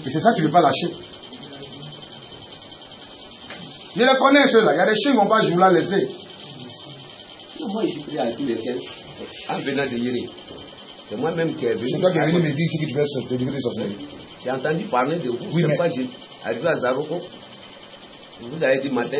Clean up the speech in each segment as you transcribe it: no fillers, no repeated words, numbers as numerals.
Et c'est ça que tu ne veux pas lâcher. Je les connais ceux-là. Il y a des chiens qui ne vont pas jouer là laisser. Non, moi je prie à tous les 15 en venant de Yéri. C'est moi-même qui est venu. C'est toi qui es venu me dire ici que tu veux te délivrer des sorcelleries. J'ai entendu parler de vous. Oui, c'est mais... pas j'ai arrivé à Zaroko. Vous avez dit matin.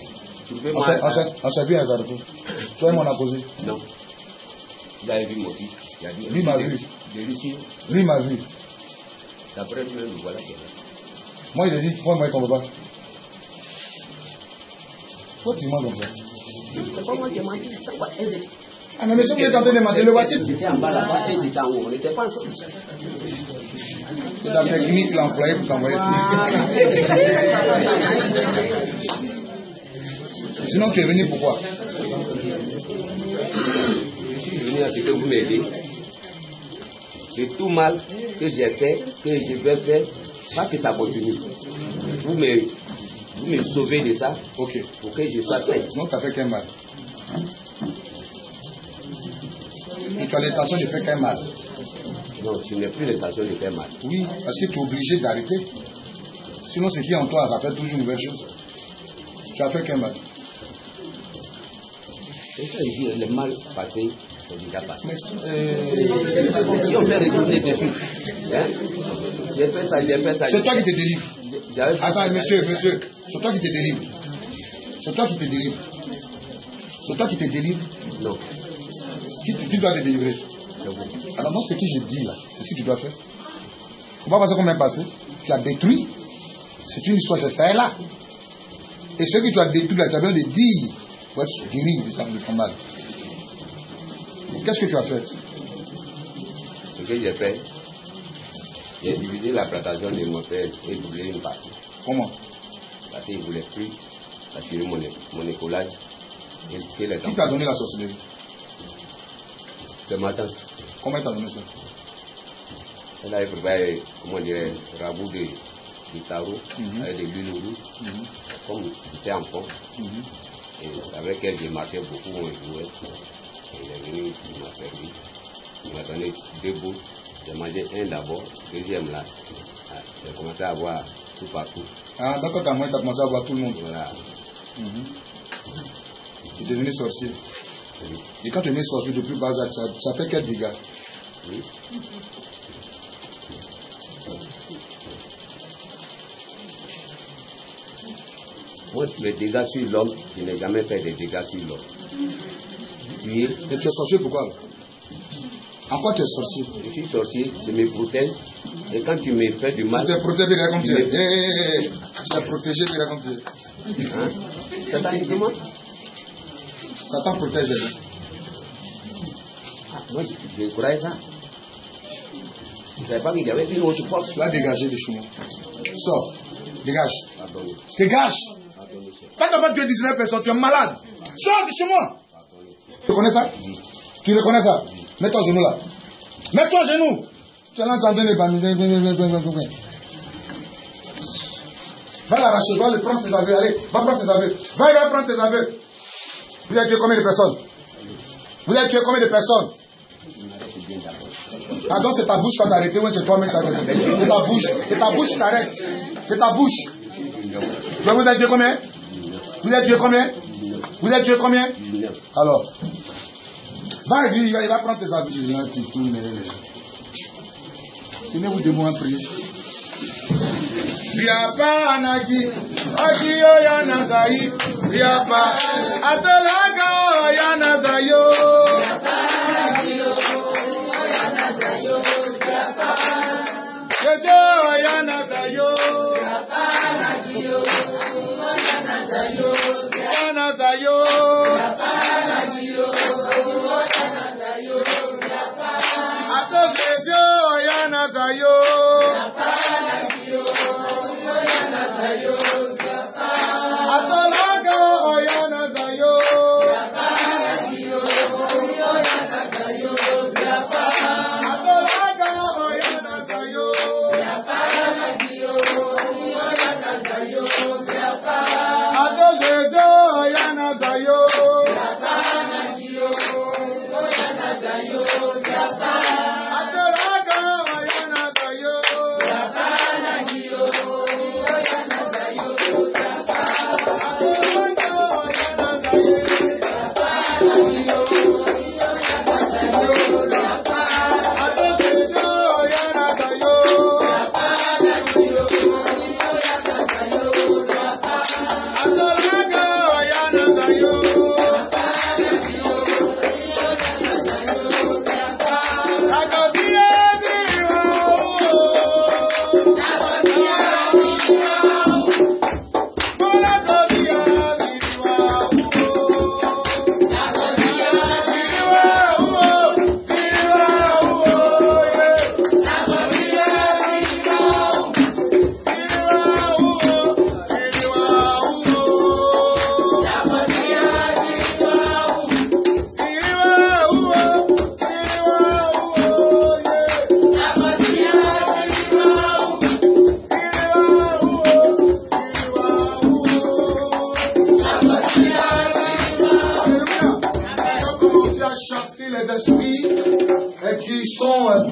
On s'est vu à Zaroko. Toi, on a posé. Non. Vous avez vu mon fils. Lui m'a vu. Lui m'a vu. D'après lui, voilà. Moi, il a dit, toi, moi, ton papa. Pourquoi tu mens comme ça? C'est pas moi qui ai menti. Ah, mais monsieur, vous êtes en train de mentir. Le voici. J'étais en bas là-bas et j'étais en haut. On n'était pas ensemble. C'est la technique qu'il a employée pour t'envoyer ici. Sinon, tu es venu pourquoi? Je suis venu à ce que vous m'aidez. C'est tout mal que j'ai fait, que je vais faire, pas que ça continue. Vous me sauvez de ça, ok, pour que je sois sain. Non, tu n'as fait qu'un mal. Et tu as l'intention de faire qu'un mal. Non, tu n'as plus l'intention de faire mal. Oui, parce que tu es obligé d'arrêter. Sinon, ce qui est en toi, ça fait toujours une nouvelle chose. Tu as fait qu'un mal. Et ça, je dis, le mal passé, c'est déjà passé. Si on fait retourner dessus, hein? J'ai fait ça. C'est toi qui te délivres. Attends, monsieur, c'est toi qui te délivres. C'est toi qui te délivres. C'est toi qui te délivres. Non. Tu dois te délivrer. Alors, non, ce que je dis là, c'est ce que tu dois faire. Il ne faut pas passer combien passé. Tu as détruit. C'est une histoire, c'est ça là. Et ce que tu as détruit là, tu as besoin de dire pour être guéri de ton mal. Qu'est-ce que tu as fait? Ce que j'ai fait, j'ai divisé la plantation de mon père et doublé une partie. Comment? Parce qu'il ne voulait plus assurer mon écolage. Qui t'a donné la sorcellerie? C'est ma tante. Comment elle t'a donné ça? Elle avait préparé, comment dire, un ragoût de tarot avec de l'huile rouge. Comme j'étais enfant, et c'est avec elle j'ai marché beaucoup, on jouait. Et il est venu, il m'a servi. Il m'a donné 2 bouts. J'ai mangé un d'abord, deuxième là. J'ai commencé à voir tout partout. Ah, d'accord, tu as commencé à voir tout le monde. Voilà. Tu es devenu sorcier. Oui. Et quand tu es devenu sorcier depuis bas âge, ça fait quel dégâts? Oui. Moi, les dégâts sur l'homme, je n'ai jamais fait de dégâts sur l'homme. Oui. Et tu es sorcier pourquoi? En quoi tu es sorcier? Je suis sorcier, je me protège. Et quand tu me fais du mal... Tu t'es protégé, bien comme tu es. Tu t'es protégé, bien comme tu es. Hein? Satan, comment? Satan protège. Moi, je croyais ça. Je ne savais pas qu'il y avait une autre force. Tu vas dégager de chez moi. Sors. Dégage. Pardonnez. Dégage. Quand tu n'as pas tué 19 personnes, tu es malade. Sors de chez moi. Tu reconnais ça? Oui. Tu reconnais ça? Oui. Mets-toi à genoux là. Mets-toi à genoux. Tu es là en train de bandits. Va l'arracher, va le prendre ses aveux. Allez, va prendre ses aveux. Va prendre tes aveux. Vous avez tué combien de personnes? Vous avez tué combien de personnes? Ah donc c'est ta bouche qui t'a arrêté ou c'est toi-même qui t'a arrêté? C'est ta bouche. C'est ta bouche qui t'arrête. C'est ta bouche. Vous avez tué combien? Vous avez tué combien? Vous avez tué combien? Alors, vas-y, il va prendre tes aveux. Tenez-vous debout un prier. Riapa anagi, Agio Yanazai, Riapa, Atalaga Yanazayo, Jojo Yanazayo, Yanazayo, Atosezio Yanazayo, Atalaga Oyanazayo, Atalaga Oyanazayo,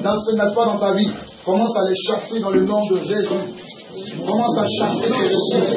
n'est-ce pas, dans ta vie. Commence à les chasser dans le nom de Jésus. Commence à chasser tes esprits.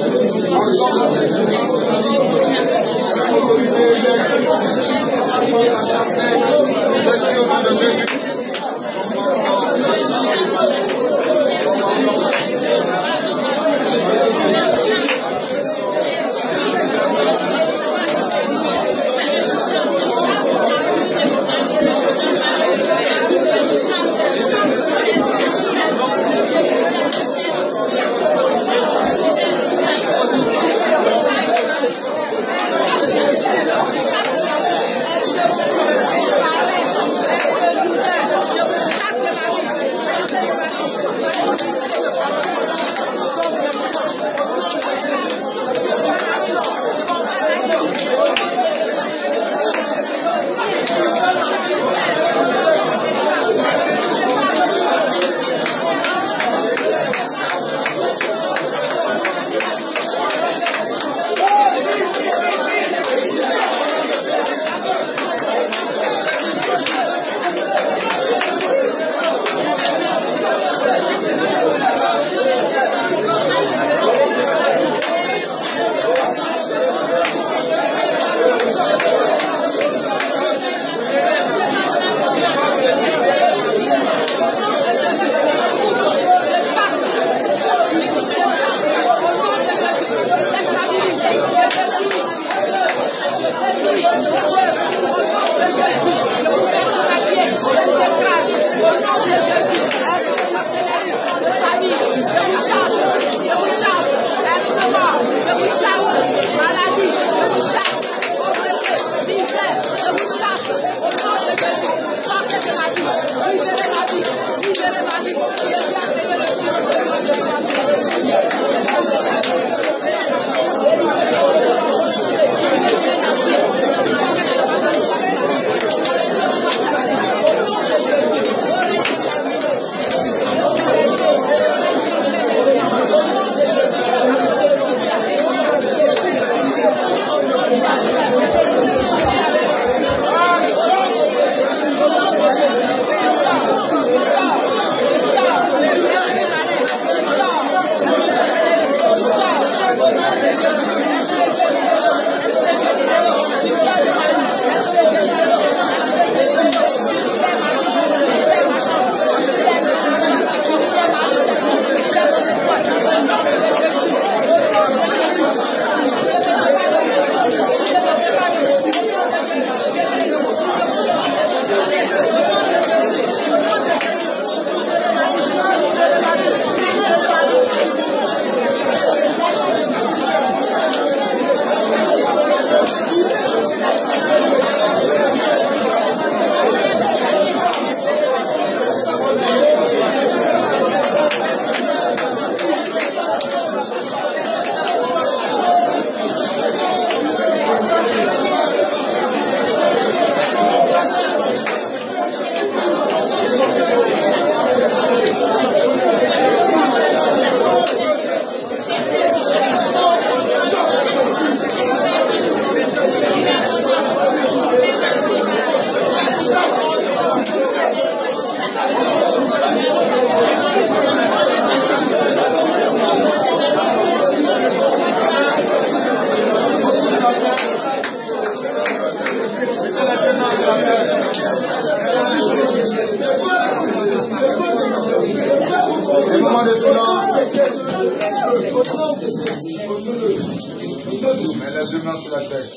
Mets les deux mains sur la tête.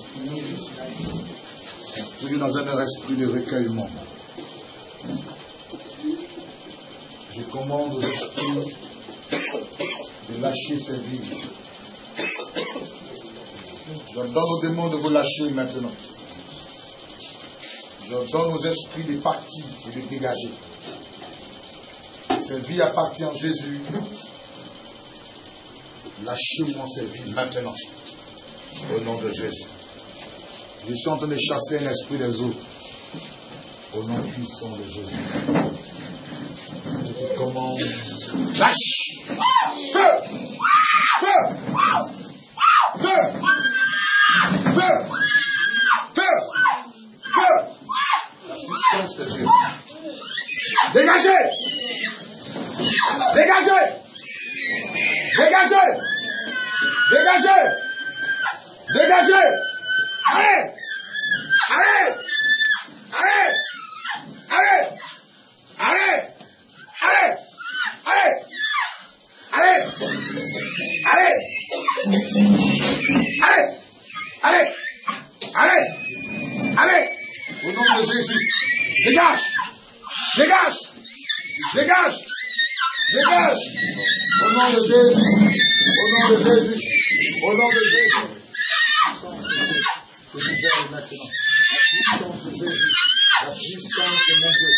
Toujours dans un esprit de recueillement. Je commande aux esprits de lâcher ces vies. J'ordonne aux démons de vous lâcher maintenant. J'ordonne aux esprits de partir et de dégager. Ces vies appartiennent à Jésus. Lâchez-moi ces vies maintenant. Au nom de Jésus. Je suis en train de chasser un esprit des eaux. Au nom puissant de Jésus. Je te commande. Lâche! Feu! Feu! Feu! Feu! Feu! Feu! La puissance de Dieu. Dégagez! Dégagez. Dégagez. Dégagez. Dégagez. Allez. Allez. Allez. Allez. Allez. Allez. Allez. Allez. Allez. Allez. Allez. Allez. Allez. Au nom de Jésus. Dégage. Dégage. Dégage. Dégage. Au nom de Jésus. Au nom de Jésus. Au nom de Jésus. Que libère maintenant. La puissance de Jésus. La puissance de mon Dieu.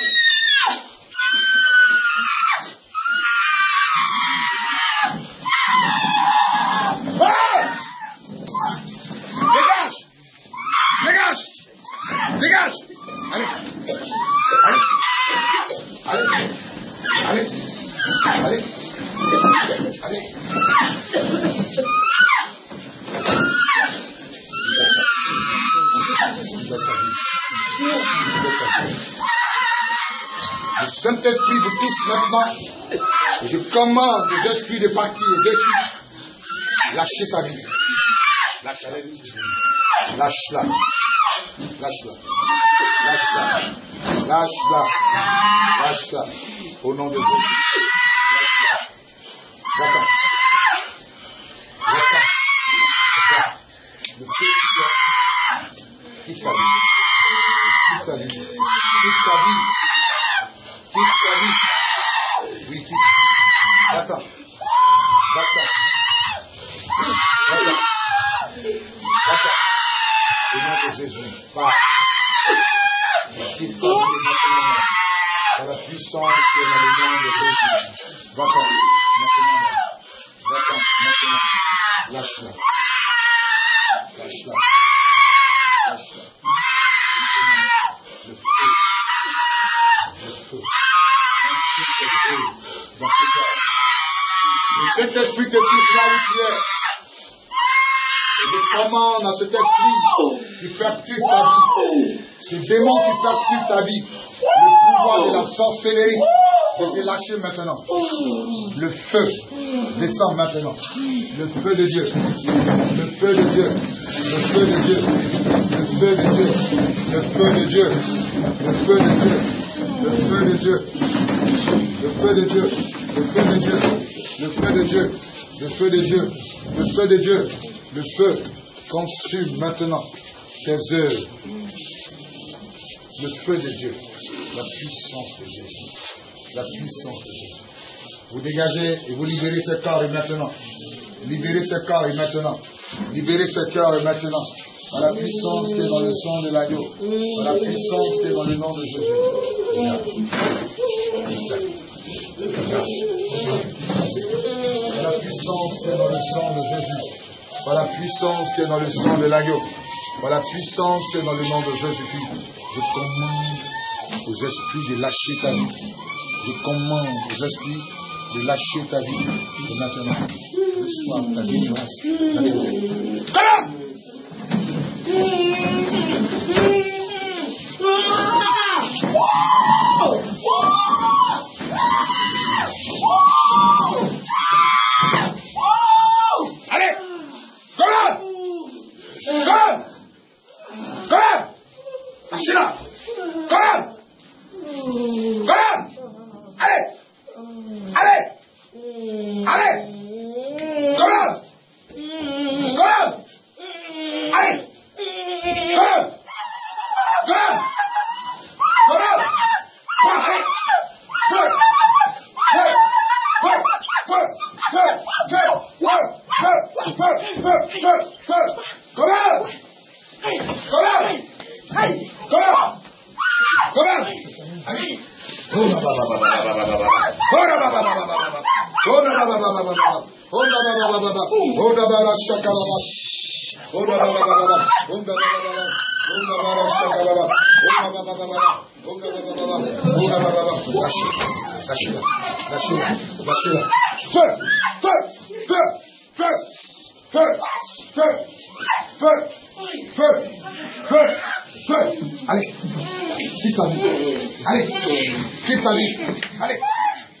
Dégage. Dégage. Dégage. Allez. Allez. Allez. Allez. Allez. Allez. Le Saint-Esprit vous touche maintenant. Et je commande aux esprits de partir au-dessus. Lâchez sa vie. Lâche-la. Lâche-la. Lâche-la. Lâche-la. Lâche-la. Lâche-la. Au nom de Jésus. Va-t'en. Va-t'en. Le Christ quitte sa vie. Quitte sa vie. Quitte sa vie. Quitte sa vie. Oui, quitte. Va-t'en. Va-t'en. Va-t'en. Va-t'en. Au nom de Jésus. Va. Quitte sa vie maintenant. Par la puissance qui est dans le nom de Jésus. Va-t'en. Maintenant. Va-t'en. Maintenant. Lâche-la. Lâche-la. Lâche-la. Le feu. Le feu. Dans ce cas. Et cet esprit te touche là où tu es. Et je commande à cet esprit qui perturbe ta vie. Ce démon qui perturbe ta vie. Le pouvoir de la sorcellerie. De te lâcher maintenant. Le feu descend maintenant. Le feu de Dieu. Le feu de Dieu. Le feu de Dieu. Le feu de Dieu. Le feu de Dieu. Le feu de Dieu. Le feu de Dieu. Le feu de Dieu. Le feu de Dieu. Le feu de Dieu. Le feu de Dieu. Le feu de Dieu. Le feu consume maintenant tes œuvres. Le feu de Dieu. La puissance de Jésus. La puissance de Jésus. Vous dégagez et vous libérez ce corps et maintenant. Libérez ce corps et maintenant. Libérez ce corps et maintenant. Par la puissance qui est dans le sang de l'agneau. Par la puissance qui est dans le nom de Jésus. Par la puissance qui est dans le sang de Jésus. Par la puissance qui est dans le sang de l'agneau. Par la puissance qui est dans le nom de Jésus-Christ. Je commande aux esprits de lâcher ta vie. Je commande aux esprits de lâcher ta vie. Et maintenant, reçois ta délivrance. Maintenant. Allez, commande. Commande. Commande. Lâchez-la. Commande. Commande. Allez. Allez. Allez. Commande. Commande. Allez. Commande. Commande. Commande. Allez. Feu. Feu. Feu. Feu. Feu. Feu. Feu. Feu. Feu. Feu. Feu. Commande. Commande. Commande. Commande. Allez. Oh la baba baba baba baba. Oh la baba baba baba. Oh la baba baba baba. Oh la baba baba baba. Oh la baba shaka baba. Oh la baba baba. Oh la baba baba. Oh la baba shaka baba. Oh la baba baba. Oh la baba baba. Oh la baba baba. Lâchez-la. Lâchez-la. Lâchez-la. Feu. Feu. Feu. Feu. Feu. Feu. Feu. Feu. Feu. Feu. Allez. Quitte ta vie. Allez. Quitte ta vie. Allez.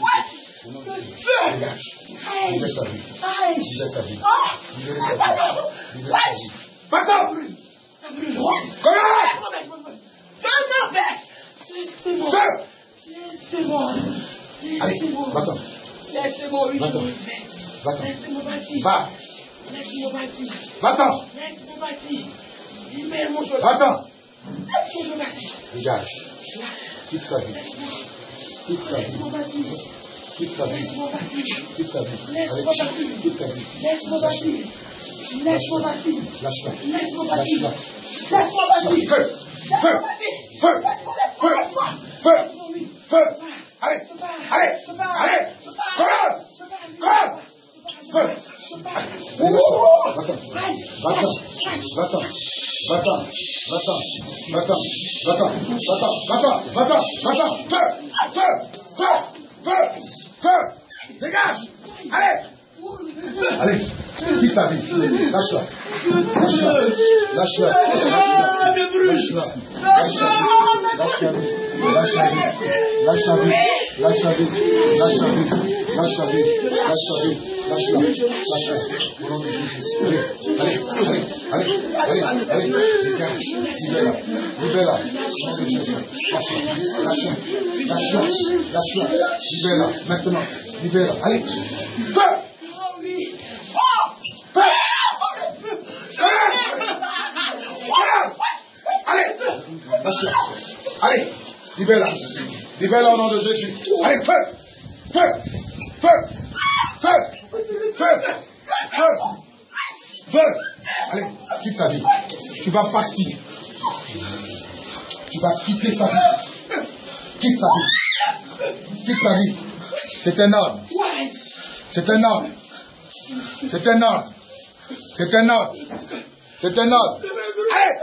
Au nom de Jésus. Dégage. Libère sa vie. Libère sa vie. Libère sa vie. Libère sa vie. Va-t'en! Laissez-moi. Allez, va-t'en. Laissez-moi. Va-t'en. Va-t'en. Laissez-moi bâtir. Va. Laissez-moi bâtir. Va-t'en. Laissez-moi bâtir. Libère mon chemin. Va-t'en. Laissez-moi bâtir. Dégage. Quitte sa vie. Quitte sa vie. Laissez-moi bâtir. Quitte sa vie. Laisse-moi bâtir. Quitte sa vie. Laisse-moi bâtir. Quitte sa vie. Laisse-moi bâtir. Laisse-moi bâtir. Lâche-la. Laisse-moi bâtir. Lâche-la. Laisse-moi bâtir. Feu. Feu. Feu. Feu. Feu. Feu. Allez. Allez. Allez. Commande. Commande. Feu. Va-t'en. Va-t'en. Va-t'en. Va-t'en. Va-t'en. Va-t'en. Va-t'en. Va-t'en. Va-t'en. Va-t'en. Va-t'en. Feu. Feu. Feu. Feu. Feu. Dégage. Allez. Allez. Quitte sa vie. Lâche-la. Lâche-la. Lâche-la. Lâche-la. Lâche-la. Lâche-la. Lâche-la. Lâche-la. Lâche-la. Lâche-la. Lâche-la. Lâche-la. Lâche-la. Au nom de Jésus. Allez. Allez. Allez. Allez. Allez. Dégage. Libère-la. Libère-la. Au nom de Jésus. Lâche-la. Lâche-la. Lâche-la. Lâche-la. Libère-la. Maintenant. Libère-la. Allez. Feu. Allez, lâche-la. Allez, libère-la. Libère-la au nom de Jésus. Allez, feu, feu, feu, feu, feu, feu, feu. Allez, quitte sa vie. Tu vas partir. Tu vas quitter sa vie. Quitte sa vie. Quitte sa vie. C'est un ordre. C'est un ordre. C'est un ordre. C'est un ordre. C'est un ordre. Allez!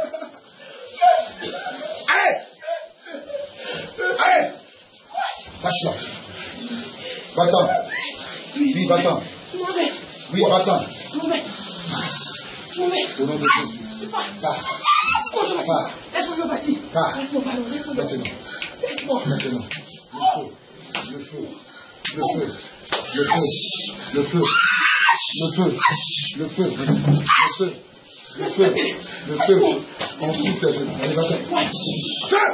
Allez! Allez! Lâche-la. Va-t'en. Oui, va-t'en. Oui, va-t'en. Au nom de Jésus. Va. Va. Laisse-moi bâtir. Va. Laisse-moi bâtir. Maintenant. Laisse-moi. Maintenant. Le feu. Le feu. Le feu. Le feu. Le feu. Le feu. Le feu. Le feu. Le feu. Le feu. On souffle tes genoux. Allez, va-t'en. Feu.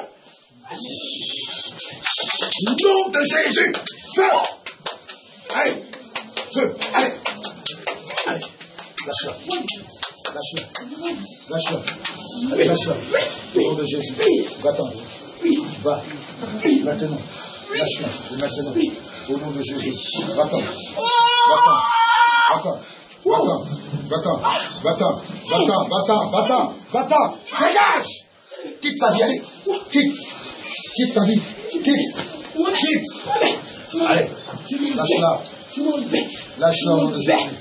Nom de Jésus. Feu. Allez. Feu. Allez. Allez. Lâche-la. Lâche-la. Lâche-la. Lâche-la. Au nom de Jésus. Va-t'en. Va. Maintenant. Lâche-la. Et maintenant. Au nom de Jésus. Va-t'en. Va-t'en. Va-t'en. Va-t'en. Va-t'en. Va-t'en. Va-t'en. Va-t'en. Va-t'en. Va-t'en. Dégage. Quitte sa vie. Allez. Quitte. Quitte sa vie. Quitte. Quitte. Allez. Lâche-la. Lâche-la au nom de Jésus.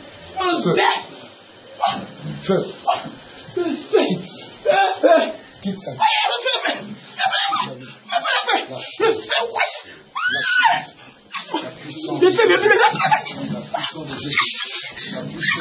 Feu. Feu. Quitte. Quitte sa vie. La puissance de Jésus. La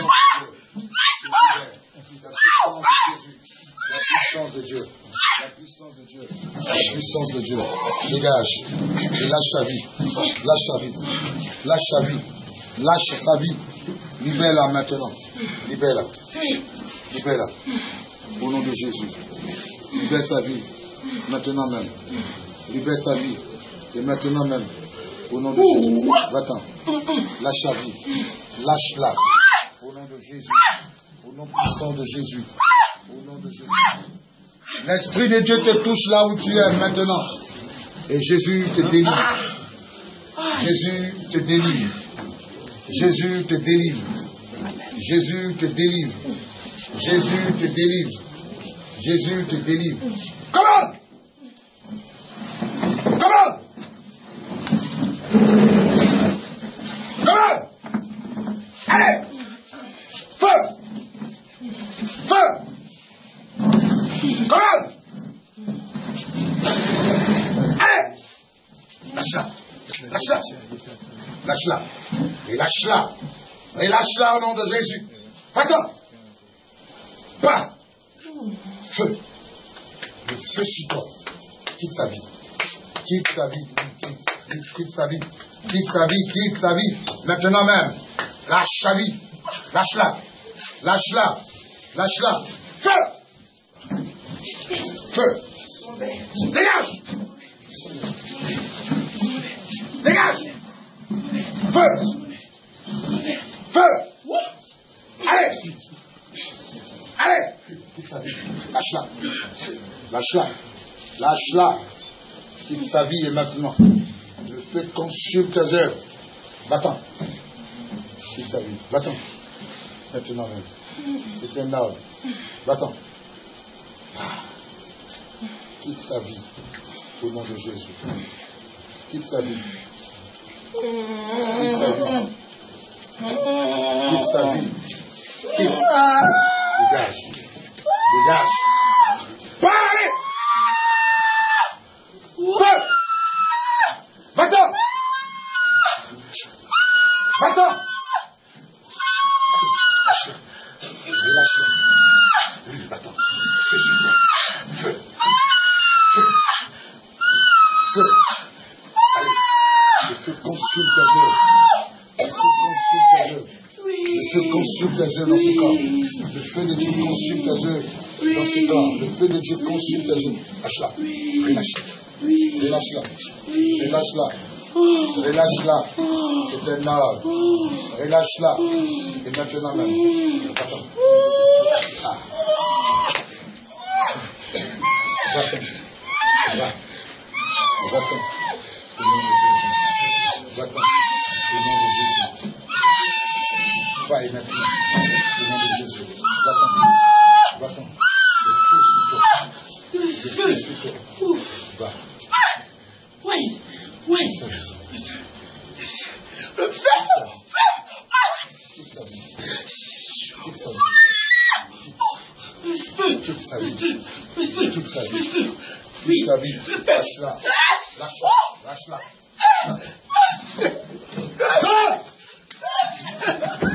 puissance de Dieu. La puissance de Dieu. La puissance de Dieu. Dégage. Et lâche sa vie. Lâche sa vie. Lâche sa vie. Lâche sa vie. Libère-la maintenant. Libère-la. Libère-la. Au nom de Jésus. Libère sa vie. Maintenant même. Libère sa vie. Et maintenant même. Au nom de Jésus. Va-t'en. Lâche sa vie. Lâche-la. Au Jésus. Au nom puissant de Jésus. Au nom de Jésus. L'Esprit de Dieu te touche là où tu es maintenant. Et Jésus te délivre. Jésus te délivre. Jésus te délivre. Jésus te délivre. Jésus te délivre. Jésus te délivre. Comment? Comment? Comment? Allez! Feu! Feu! Comment? Allez! Lâche-la! Lâche-la! Lâche-la! Relâche-la! Relâche-la au nom de Jésus! Attends! Pas! Feu! Le feu sur toi! Quitte sa vie! Quitte sa vie! Quitte sa vie! Quitte sa vie! Quitte sa vie! Maintenant même! Lâche sa vie! Lâche-la! Lâche-la! Lâche-la! Feu! Feu! Dégage! Dégage! Feu! Feu! Allez! Allez! Quitte sa vie. Lâche-la. Lâche-la. Lâche-la. Quitte sa vie et maintenant. Le feu consume tes œuvres. Va-t'en. Quitte sa vie. Va-t'en. Maintenant même. C'est un ordre. Va-t'en. Quitte sa vie. Au nom de Jésus. Quitte sa vie. Quitte sa vie. Quitte sa vie. Quitte. Dégage. Dégage. Parlez. Feu. Va-t'en. Va-t'en. Relâche-le. Oui, va-t'en. Feu. Feu. Feu. Allez. Le feu consume tes œuvres. Le feu consume tes œuvres. Le feu consume tes œuvres dans ce corps. Le feu de Dieu consume tes œuvres dans ce corps. Le feu de Dieu consume tes œuvres. Lâche-la. Relâche-la. Relâche-la. Relâche-la. Relâche-la. C'est un ordre. Relâche-la. Et maintenant même. Attends. Ah. Va-t'en. Va. Va-t'en. Au nom de Jésus. Va-t'en. Au nom de Jésus. Va et maintenant. Au nom de Jésus. Va-t'en. Va-t'en. Le feu sur toi. Le feu sur toi. Va. Oui. Oui. Le feu. Quitte sa vie. Quitte sa vie. Quitte sa vie. Quitte sa vie. Quitte sa vie. Lâche-la. Lâche-la. Lâche-la. Lâche-la.